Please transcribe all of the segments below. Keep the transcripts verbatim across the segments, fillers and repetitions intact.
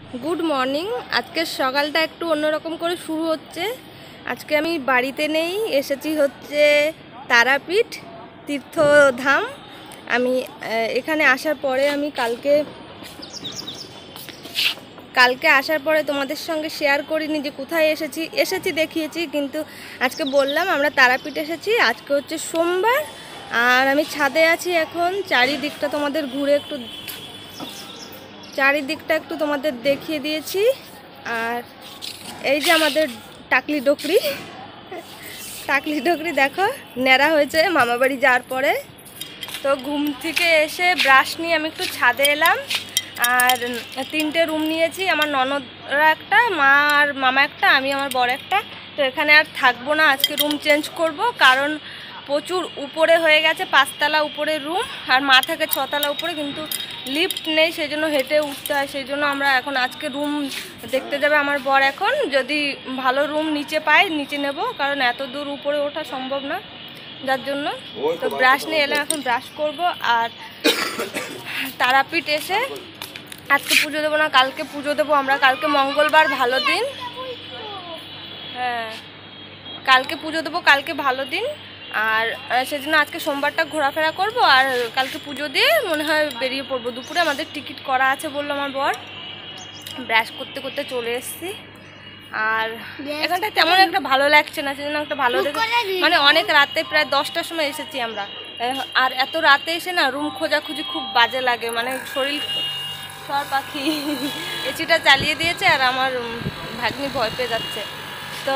Good morning. आज के सकालटा एकटू अन्यरकम करे शुरू होच्छे। आज के आमी बाड़ीते नेই, एसेছি হচ্ছে তারাপীঠ तीर्थधाम। आमी एखाने आसार परे आमी कालके कालके आसार परे तोमादेर संगे शेयर करिনি যে কোথায় এসেছি এসেছি দেখিয়েছি, কিন্তু আজকে বললাম আমরা তারাপীঠ এসেছি। আজকে হচ্ছে সোমবার আর আমি ছাদে আছি এখন। চারিদিকটা তোমাদের ঘুরে একটু চারিদিকটা একটু তোমাদের দেখিয়ে দিয়েছি। আর এই যে আমাদের টাকলি ডকরি টাকলি ডকরি দেখো ন্যাড়া হয়েছে মামা বাড়ি যাওয়ার পরে। তো ঘুম থেকে এসে ব্রাশ নিয়ে আমি একটু ছাদে এলাম। আর তিনটে রুম নিয়েছি, আমার ননদরা একটা, মা আর মামা একটা, আমি আমার বড় একটা। তো এখানে আর থাকবো না, আজকে রুম চেঞ্জ করব, কারণ প্রচুর উপরে হয়ে গেছে, পাঁচতলা উপরে রুম আর মা থাকে ছতলা উপরে, কিন্তু লিফট নেই, সেই জন্য হেঁটে উঠতে হয়। সেই জন্য আমরা এখন আজকে রুম দেখতে যাবে আমার বর। এখন যদি ভালো রুম নিচে পাই নিচে নেব, কারণ এত দূর উপরে ওঠা সম্ভব না, যার জন্য। তো ব্রাশ নিয়ে এলাম, এখন ব্রাশ করব। আর তারাপীঠ এসে আজকে পুজো দেবো না, কালকে পুজো দেবো আমরা। কালকে মঙ্গলবার, ভালো দিন। হ্যাঁ, কালকে পুজো দেবো, কালকে ভালো দিন। আর সেজন্য আজকে সোমবারটা ঘোরাফেরা করব, আর কালকে পুজো দিয়ে মনে হয় বেরিয়ে পড়বো। দুপুরে আমাদের টিকিট করা আছে বললো আমার বর। ব্রাশ করতে করতে চলে এসেছি। আর এখানটা তেমন একটা ভালো লাগছে না, সেজন্য একটা ভালো দেখে, মানে অনেক রাতে প্রায় দশটার সময় এসেছি আমরা। আর এত রাতে এসে না রুম খোঁজাখুঁজি খুব বাজে লাগে, মানে শরীর সর পাখি। এসিটা চালিয়ে দিয়েছে আর আমার ভাগ্নি ভয় পেয়ে যাচ্ছে। তো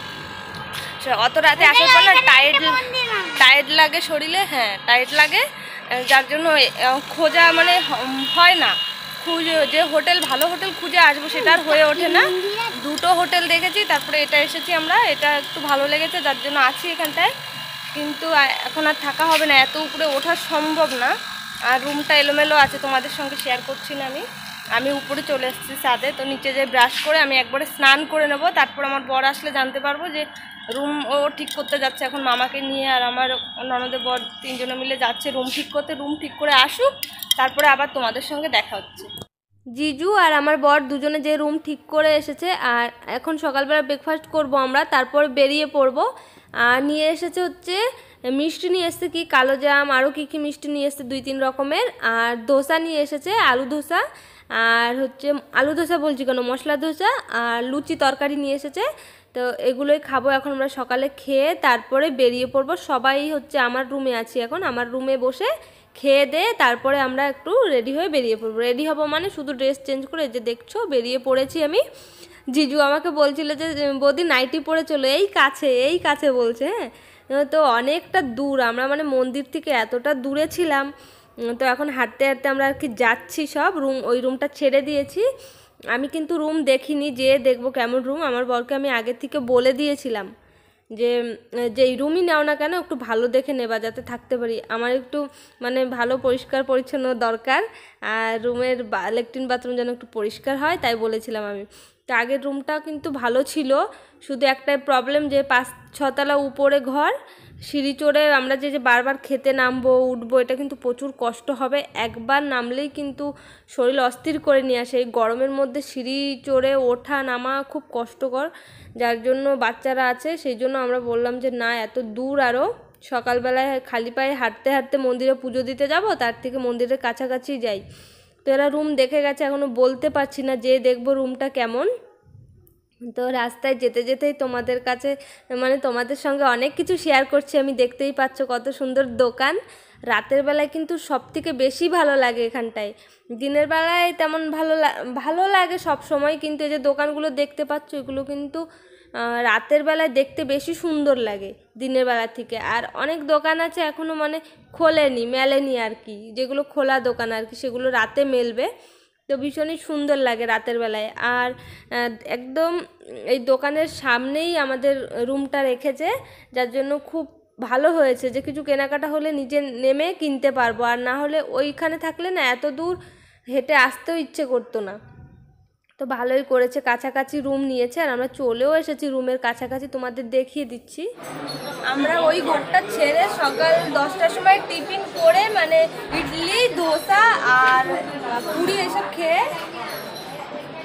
অত রাতে আসার পর না টাইট টাইট লাগে শরীরে, হ্যাঁ টাইট লাগে, যার জন্য খোঁজা মানে হয় না। খুঁজে যে হোটেল, ভালো হোটেল খুঁজে আসবো সেটা আর হয়ে ওঠে না। দুটো হোটেল দেখেছি, তারপরে এটা এসেছি আমরা। এটা একটু ভালো লেগেছে, যার জন্য আছি এখানটায়। কিন্তু এখন আর থাকা হবে না, এত উপরে ওঠা সম্ভব না। আর রুমটা এলোমেলো আছে, তোমাদের সঙ্গে শেয়ার করছি না আমি। আমি উপরে চলে এসেছি ছাদে। তো নিচে যে ব্রাশ করে আমি একবারে স্নান করে নেব, তারপর আমার বর আসলে জানতে পারবো যে রুম ও ঠিক করতে যাচ্ছে এখন মামাকে নিয়ে। আর আমার ননদের বর তিনজনে মিলে যাচ্ছে রুম ঠিক করতে। রুম ঠিক করে আসুক, তারপরে আবার তোমাদের সঙ্গে দেখা হচ্ছে। জিজু আর আমার বর দুজনে যে রুম ঠিক করে এসেছে, আর এখন সকালবেলা ব্রেকফাস্ট করব আমরা, তারপর বেরিয়ে পড়ব। আর নিয়ে এসেছে হচ্ছে মিষ্টি নিয়ে এসেছে, কি কালো জাম, আরও কী কী মিষ্টি নিয়ে এসেছে দুই তিন রকমের। আর ধোসা নিয়ে এসেছে, আলু ধোসা, আর হচ্ছে আলু ধোসা বলছি কেন, মশলা ধোসা, আর লুচি তরকারি নিয়ে এসেছে। তো এগুলোই খাবো এখন আমরা সকালে, খেয়ে তারপরে বেরিয়ে পড়বো। সবাই হচ্ছে আমার রুমে আছি এখন, আমার রুমে বসে খেয়ে দে তারপরে আমরা একটু রেডি হয়ে বেরিয়ে পড়বো। রেডি হবো মানে শুধু ড্রেস চেঞ্জ করে, যে দেখছো বেরিয়ে পড়েছি আমি। জিজু আমাকে বলছিল যে বৌদি নাইটি পরে চলো, এই কাছে এই কাছে বলছে। হ্যাঁ, তো অনেকটা দূর, আমরা মানে মন্দির থেকে এতটা দূরে ছিলাম। তো এখন হাঁটতে হাঁটতে আমরা আর কি যাচ্ছি সব। রুম ওই রুমটা ছেড়ে দিয়েছি। আমি কিন্তু রুম দেখিনি, যে দেখবো কেমন রুম। আমার বরকে আমি আগে থেকে বলে দিয়েছিলাম যে যেই রুমই নাও না কেন একটু ভালো দেখে নেবা, যাতে থাকতে পারি। আমার একটু মানে ভালো পরিষ্কার পরিচ্ছন্ন দরকার, আর রুমের ল্যাট্রিন বাথরুম যেন একটু পরিষ্কার হয়, তাই বলেছিলাম আমি। তো আগের রুমটা কিন্তু ভালো ছিল, শুধু একটাই প্রবলেম যে পাঁচ ছতলা উপরে ঘর, সিঁড়ি চড়ে আমরা যে যে বারবার খেতে নামবো উঠবো, এটা কিন্তু প্রচুর কষ্ট হবে। একবার নামলেই কিন্তু শরীর অস্থির করে নিয়ে আসে। এই গরমের মধ্যে সিঁড়ি চড়ে ওঠা নামা খুব কষ্টকর, যার জন্য বাচ্চারা আছে, সেই জন্য আমরা বললাম যে না, এত দূর আরও সকালবেলায় খালি পায়ে হাঁটতে হাঁটতে মন্দিরে পুজো দিতে যাব, তার থেকে মন্দিরের কাছাকাছি যাই। তো এরা রুম দেখে গেছে, এখনও বলতে পারছি না যে দেখবো রুমটা কেমন। তো রাস্তায় যেতে যেতেই তোমাদের কাছে মানে তোমাদের সঙ্গে অনেক কিছু শেয়ার করছি আমি, দেখতেই পাচ্ছ কত সুন্দর দোকান। রাতের বেলায় কিন্তু সব থেকে বেশি ভালো লাগে এখানটায়, দিনের বেলায় তেমন ভালো ভালো লাগে সব সময়, কিন্তু এই যে দোকানগুলো দেখতে পাচ্ছ এগুলো কিন্তু রাতের বেলায় দেখতে বেশি সুন্দর লাগে দিনের বেলা থেকে। আর অনেক দোকান আছে এখনও মানে খোলেনি, মেলেনি আর কি, যেগুলো খোলা দোকান আর কি, সেগুলো রাতে মেলবে। তো ভীষণই সুন্দর লাগে রাতের বেলায়। আর একদম এই দোকানের সামনেই আমাদের রুমটা রেখেছে, যার জন্য খুব ভালো হয়েছে যে কিছু কেনাকাটা হলে নিজে নেমে কিনতে পারবো। আর না হলে ওইখানে থাকলে না এত দূর হেঁটে আসতেও ইচ্ছে করতো না। তো ভালোই করেছে, কাছাকাছি রুম নিয়েছে। আর আমরা চলেও এসেছি রুমের কাছাকাছি, তোমাদের দেখিয়ে দিচ্ছি। আমরা ওই ঘরটা ছেড়ে সকাল দশটার সময় টিফিন করে মানে ইডলি, ধোসা আর পুরি এসব খেয়ে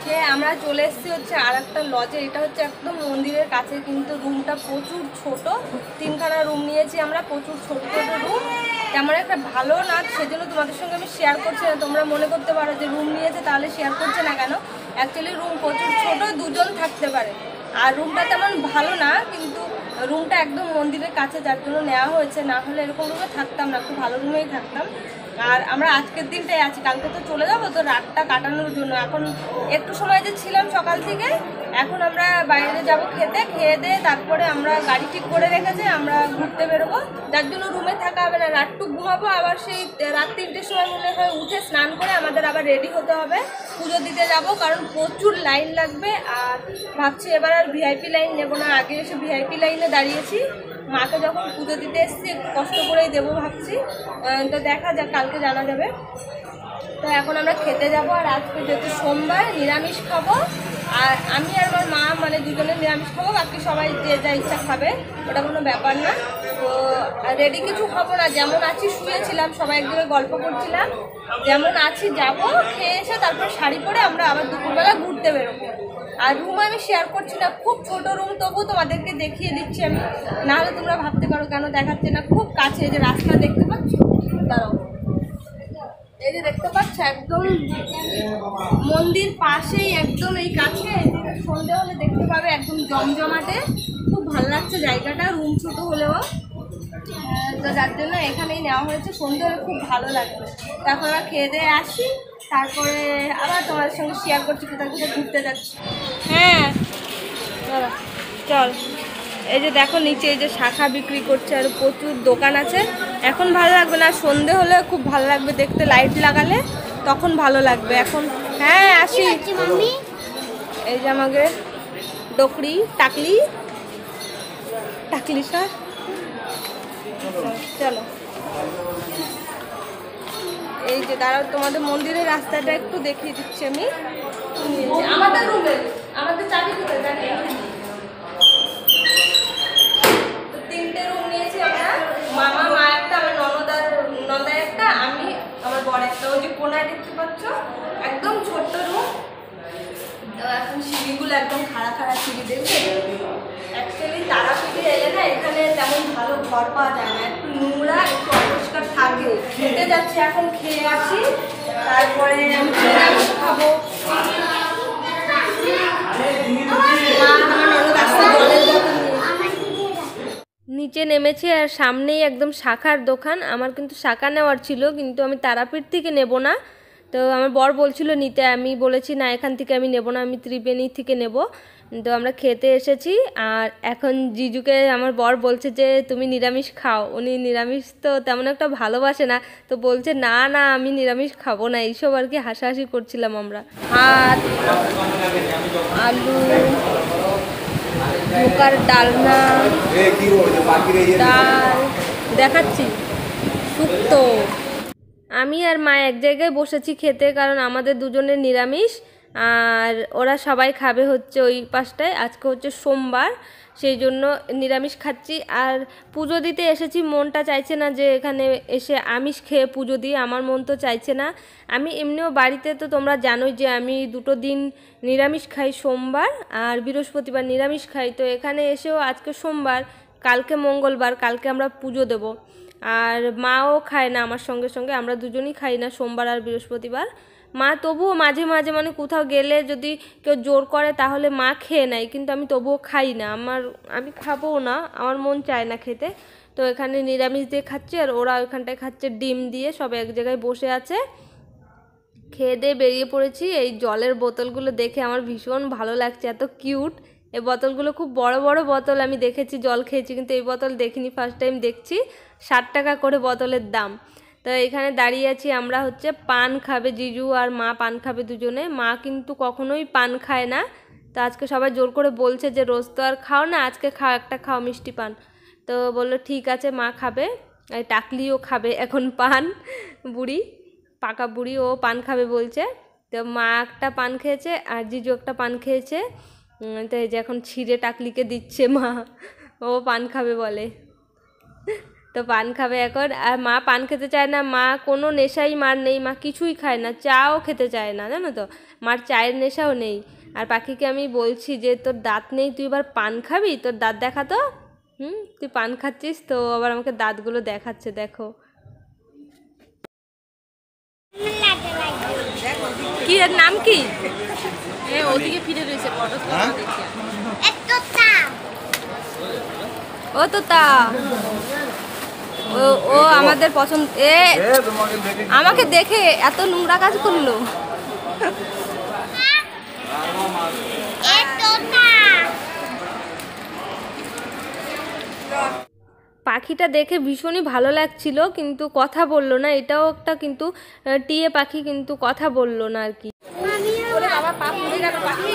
খেয়ে আমরা চলে এসেছি হচ্ছে আর একটা লজে। এটা হচ্ছে একদম মন্দিরের কাছে, কিন্তু রুমটা প্রচুর ছোট। তিনখানা রুম নিয়েছি আমরা, প্রচুর ছোট ছোট রুম। তেমন একটা ভালো না, সেজন্য তোমাদের সঙ্গে আমি শেয়ার করছি না। তোমরা মনে করতে পারো যে রুম নিয়েছে তাহলে শেয়ার করছে না কেন। অ্যাকচুয়ালি রুম প্রচুর ছোট, দুজন থাকতে পারে। আর রুমটা তেমন ভালো না, কিন্তু রুমটা একদম মন্দিরের কাছে, যার জন্য নেওয়া হয়েছে। না হলে এরকম রুমে থাকতাম না, খুব ভালো রুমেই থাকতাম। আর আমরা আজকের দিনটাই আছি, কালকে তো চলে যাবো, তো রাতটা কাটানোর জন্য এখন একটু সময় যে ছিলাম সকাল থেকে, এখন আমরা বাইরে যাব খেতে। খেয়ে দিয়ে তারপরে আমরা গাড়ি ঠিক করে রেখেছে, আমরা ঘুরতে বেরোবো। যার জন্য রুমে থাকা হবে না, রাতটু ঘুমাবো। আবার সেই রাত তিনটের সময় মনে হয় উঠে স্নান করে আমাদের আবার রেডি হতে হবে, পুজো দিতে যাব, কারণ প্রচুর লাইন লাগবে। আর ভাবছি এবার আর ভিআইপি লাইন নেবো না, আগে এসে ভিআইপি লাইনে দাঁড়িয়েছি। মাকে যখন পুজো দিতে এসেছি কষ্ট করেই দেবো ভাবছি, তো দেখা যাক, কালকে জানা যাবে। তো এখন আমরা খেতে যাব। আর আজকে যেহেতু সোমবার, নিরামিষ খাবো। আর আমি আর আমার মা মানে দুজনে নিরামিষ খাবো, বাকি সবাই যে যা ইচ্ছা খাবে, ওটা কোনো ব্যাপার না। তো রেডি কিছু হবো না, যেমন আছি শুয়েছিলাম, সবাই একদিকে গল্প করছিলাম, যেমন আছি যাব, খেয়ে এসে তারপর শাড়ি পরে আমরা আবার দুপুরবেলা ঘুরতে বেরোবো। আর রুম আমি শেয়ার করছি না, খুব ছোট রুম, তবু তোমাদেরকে দেখিয়ে দিচ্ছি আমি, নাহলে তোমরা ভাবতে পারো কেন দেখাচ্ছে না। খুব কাছে, এই যে রাস্তা দেখতে পাচ্ছ, দাঁড়াও, এই যে দেখতে পাচ্ছ একদম মন্দির পাশেই, একদম এই কাছে। সন্ধে হলে দেখতে পাবে একদম জমজমাটে, খুব ভালো লাগছে জায়গাটা, রুম ছোট হলেও। তো যার জন্য এখানেই নেওয়া হয়েছে, সন্ধে হলে খুব ভালো লাগবে। তারপর আমরা খেয়ে দিয়ে আসি, তারপরে আবার তোমাদের সঙ্গে শেয়ার করছি কোথায় কোথায় ঘুরতে যাচ্ছি। হ্যাঁ চল, এই যে দেখো নিচে এই যে শাখা বিক্রি করছে, আর প্রচুর দোকান আছে। এখন ভালো লাগবে না, সন্ধে হলে খুব ভালো লাগবে দেখতে, লাইট লাগালে তখন ভালো লাগবে। এখন হ্যাঁ আসি, এই যে আমাকে ডকরি টাকলি টাকলি শাক, চলো। এই যে দাঁড়াও, তোমাদের মন্দিরের রাস্তাটা একটু দেখিয়ে দিচ্ছি আমি। আমাদের রুমে আমাদের চাবি কোথায় জানি, তো তিনটে রুম নিয়েছি আমরা, মামা মা একটা, আমার ননদার ননদা একটা, আমি আমার বর একটা। ওই যে কোনায় দেখতে পাচ্ছ একদম ছোট্ট রুম। তো এখন সিঁড়িগুলো একদম খাড়া খাড়া সিঁড়ি, দেখবে। অ্যাকচুয়ালি তারাপীঠে এলে না এখানে তেমন ভালো ঘর পাওয়া যায় না, একটু নোংরা, একটু অপরিষ্কার থাকে। খেতে যাচ্ছি, এখন খেয়ে আসি, তারপরে আমি নিরামিষ খাবো। নিচে নেমেছি, আর সামনেই একদম শাখার দোকান। আমার কিন্তু শাখা নেওয়ার ছিল, কিন্তু আমি তারাপীঠ থেকে নেব না। তো আমার বর বলছিল নিতে, আমি বলেছি না, এখান থেকে আমি নেব না, আমি ত্রিবেণী থেকে নেব। তো আমরা খেতে এসেছি, আর এখন জিজুকে আমার বর বলছে যে তুমি নিরামিষ খাও। উনি নিরামিষ তো তেমন একটা ভালোবাসে না, তো বলছে না না আমি নিরামিষ খাবো না, এইসব আর কি হাসাহাসি করছিলাম আমরা। ভাত, আলু, ধোকার ডালনা, ডাল দেখাচ্ছি, শুক্তো। আমি আর মা এক জায়গায় বসেছি খেতে, কারণ আমাদের দুজনের নিরামিষ, আর ওরা সবাই খাবে হচ্ছে ওই পাশটায়। আজকে হচ্ছে সোমবার, সেই জন্য নিরামিষ খাচ্ছি। আর পুজো দিতে এসেছি, মনটা চাইছে না যে এখানে এসে আমিষ খেয়ে পুজো দিই, আমার মন তো চাইছে না। আমি এমনিও বাড়িতে তো তোমরা জানোই যে আমি দুটো দিন নিরামিষ খাই, সোমবার আর বৃহস্পতিবার নিরামিষ খাই। তো এখানে এসেও আজকে সোমবার, কালকে মঙ্গলবার, কালকে আমরা পুজো দেব। আর মাও খায় না আমার সঙ্গে সঙ্গে, আমরা দুজনই খাই না সোমবার আর বৃহস্পতিবার। মা তবুও মাঝে মাঝে মানে কোথাও গেলে যদি কেউ জোর করে তাহলে মা খেয়ে নেয়, কিন্তু আমি তবুও খাই না, আমার আমি খাবও না, আমার মন চায় না খেতে। তো এখানে নিরামিষ দিয়ে খাচ্ছি, আর ওরা ওইখানটায় খাচ্ছে ডিম দিয়ে। সব এক জায়গায় বসে আছে, খেয়ে দিয়ে বেরিয়ে পড়েছি। এই জলের বোতলগুলো দেখে আমার ভীষণ ভালো লাগছে, এত কিউট। এই বোতলগুলো খুব বড় বড় বোতল, আমি দেখেছি জল খেয়েছি, কিন্তু এই বোতল দেখিনি, ফার্স্ট টাইম দেখছি। ষাট টাকা করে বোতলের দাম। তো এখানে দাঁড়িয়ে আছি, আমরা হচ্ছে পান খাবে, জিজু আর মা পান খাবে দুজনে। মা কিন্তু কখনোই পান খায় না, তো আজকে সবাই জোর করে বলছে যে রোজ তো আর খাও না, আজকে খাও, একটা খাও মিষ্টি পান। তো বললো ঠিক আছে, মা খাবে। এই টাকলিও খাবে এখন পান, বুড়ি পাকা বুড়ি, ও পান খাবে বলছে। তো মা একটা পান খেয়েছে আর জিজু একটা পান খেয়েছে। তো এই যে এখন ছিঁড়ে টাকলিকে দিচ্ছে মা, ও পান খাবে বলে। তো পান খাবে এখন। আর মা পান খেতে চায় না, মা কোনো নেশাই মার নেই, মা কিছুই খায় না, চাও খেতে চায় না, জানো তো, মার চায়ের নেশাও নেই। আর পাখিকে আমি বলছি যে তোর দাঁত নেই, তুই এবার পান খাবি, তোর দাঁত দেখা তো। হুম, তুই পান খাচ্ছিস তো, আবার আমাকে দাঁতগুলো দেখাচ্ছে, দেখো কি এর নাম কি? ওদিকে ফিরে রয়েছে ও তোতা, ও ও আমাদের পছন্দ। এ আমাকে দেখে এত নোংরা কাজ করলো। পাখিটা দেখে ভীষণই ভালো লাগছিল, কিন্তু কথা বললো না, এটাও একটা কিন্তু টিয়ে পাখি, কিন্তু কথা বললো না আর কি। বাবা পা পুড়ে গেল পাখি।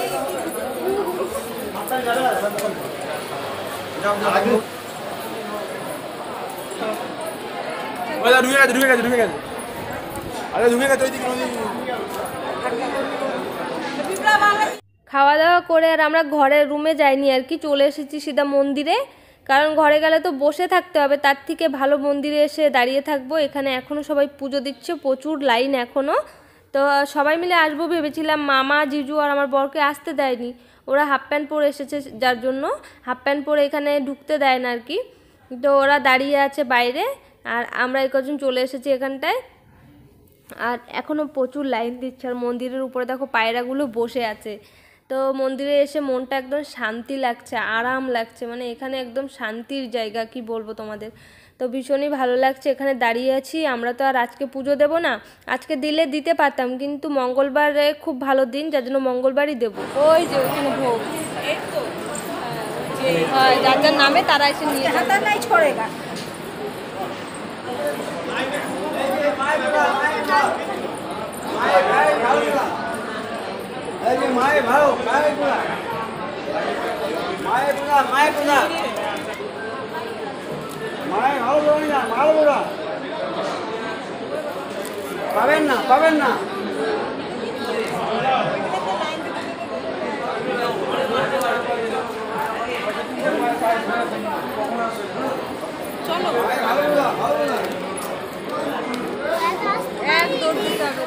খাওয়া দাওয়া করে আর আমরা ঘরের রুমে যাইনি আর কি, চলে এসেছি সিধা মন্দিরে, কারণ ঘরে গেলে তো বসে থাকতে হবে, তার থেকে ভালো মন্দিরে এসে দাঁড়িয়ে থাকবো। এখানে এখনও সবাই পুজো দিচ্ছে, প্রচুর লাইন এখনও। তো সবাই মিলে আসবো ভেবেছিলাম, মামা জিজু আর আমার বরকে আসতে দেয়নি, ওরা হাফ প্যান্ট পরে এসেছে, যার জন্য হাফ প্যান্ট পরে এখানে ঢুকতে দেয় না আর কি। তো ওরা দাঁড়িয়ে আছে বাইরে, আর আমরা এই কজন চলে এসেছি এখানটায়। আর এখনও প্রচুর লাইন দিচ্ছে, আর মন্দিরের উপরে দেখো পায়রাগুলো বসে আছে। তো মন্দিরে এসে মনটা একদম শান্তি লাগছে, আরাম লাগছে, মানে এখানে একদম শান্তির জায়গা, কি বলবো তোমাদের। তো ভীষণই ভালো লাগছে এখানে দাঁড়িয়ে আছি। আমরা তো আর আজকে পুজো দেবো না, আজকে দিলে দিতে পারতাম, কিন্তু মঙ্গলবারে খুব ভালো দিন, যার জন্য মঙ্গলবারই দেবো। ওই যে ওখানে ভোগ, হয় যার যার নামে তারা এসে নিয়ে ছড়েগা। মায়ে ভালো মায়ে পুরা মায়ে পুরা মায়ে পুরা মায়ে ভালো বলি না, ভালো বলা পাবেন না, পাবেন না। চলো ভালো বলা, ভালো বলা এক দৌড় দিতে হবে,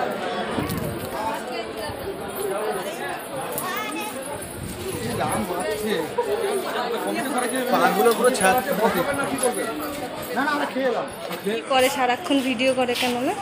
করে সারাক্ষণ ভিডিও করে কেন না?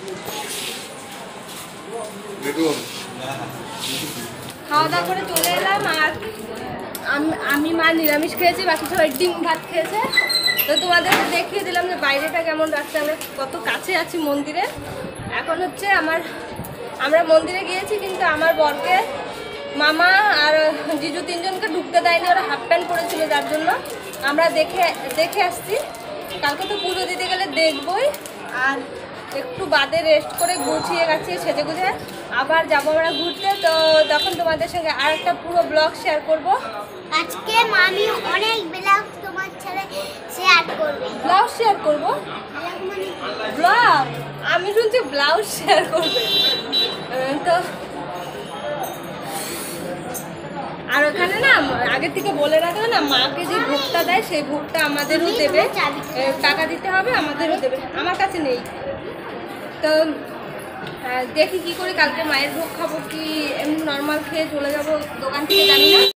খাওয়া দাওয়া করে চলে এলাম, আর আমি মা নিরামিষ খেয়েছি, বাকি সবাই ডিম ভাত খেয়েছে। তো তোমাদের দেখিয়ে দিলাম যে বাইরেটা কেমন রাখছে, আমরা কত কাছে আছি মন্দিরে। এখন হচ্ছে আমার আমরা মন্দিরে গিয়েছি, কিন্তু আমার বরকে মামা আর জিজু তিনজনকে ঢুকতে দেয়নি, ওরা হাফ প্যান্ট পরেছিল, যার জন্য আমরা দেখে দেখে আসছি। কালকে তো পুজো দিতে গেলে দেখবই, আর একটু বাদে রেস্ট করে গুছিয়ে গেছি সেজে গুজে আবার যাবো আমরা ঘুরতে। তো তখন তোমাদের সঙ্গে আর একটা পুরো ব্লগ শেয়ার করব। আজকে মামি অনেক ব্লগ তোমার সাথে শেয়ার করবে। ব্লগ শেয়ার করব? ব্লগ আমি শুনছি ব্লাউজ শেয়ার করবে। তো আর ওখানে না আগে থেকে বলে রাখবে না, মাকে যে ভোগটা দেয় সেই ভোগটা আমাদেরও দেবে, টাকা দিতে হবে, আমাদেরও দেবে, আমার কাছে নেই। তো দেখি কি করে কালকে মায়ের ভোগ খাবো, কি এমনি নর্মাল খেয়ে চলে যাবো দোকান থেকে, জানি না।